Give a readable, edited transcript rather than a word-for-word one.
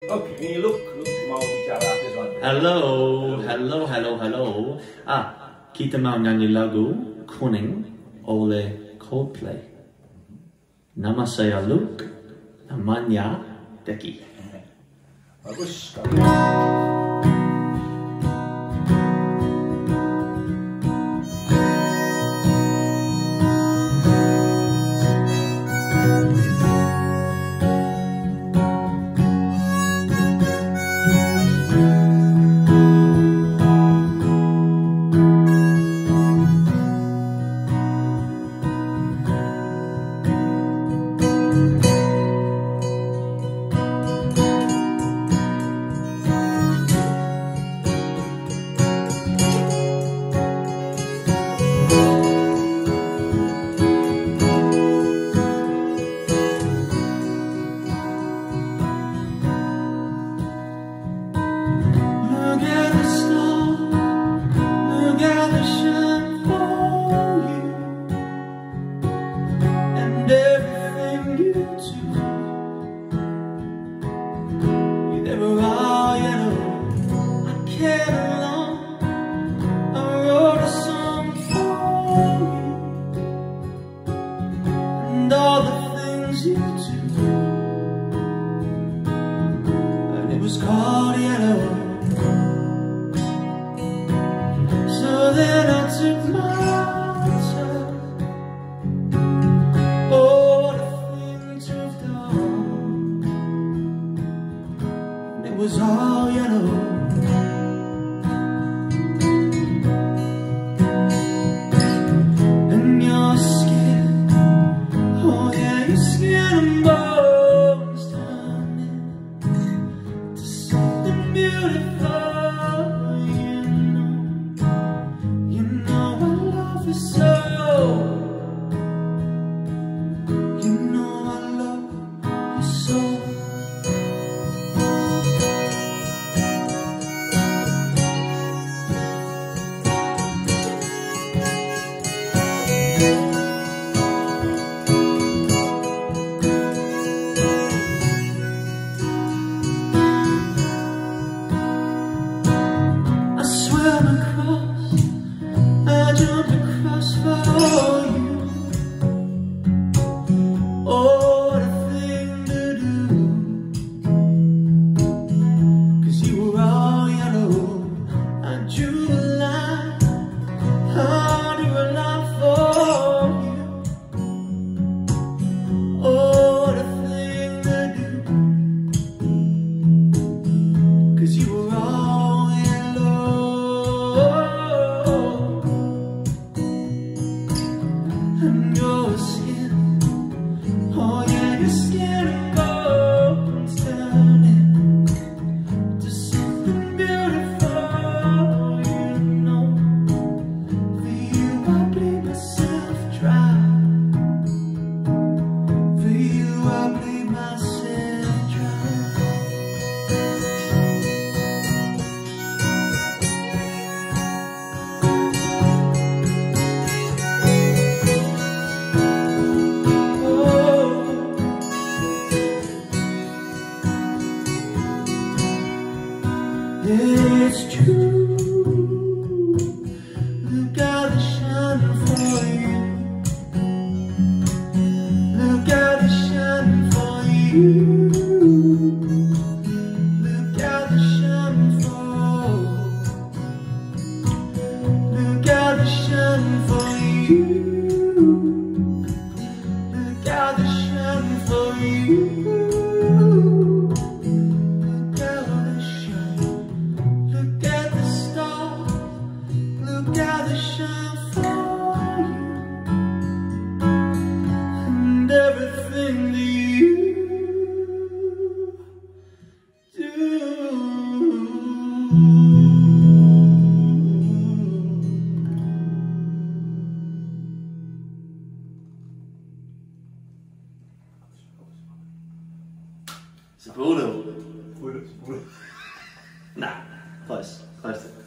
Oke, ini Luke mau bicara sesuatu. Halo. Kita mau nyanyi lagu Kuning oleh Coldplay. Nama saya Luke, namanya Deki. Bagus. It's true. Look at the shining for you. Look at the shining for you. Look at the shining for. Look at the shining for you. Look at the shining for you. Sepuluh. Sepuluh. Nah, close.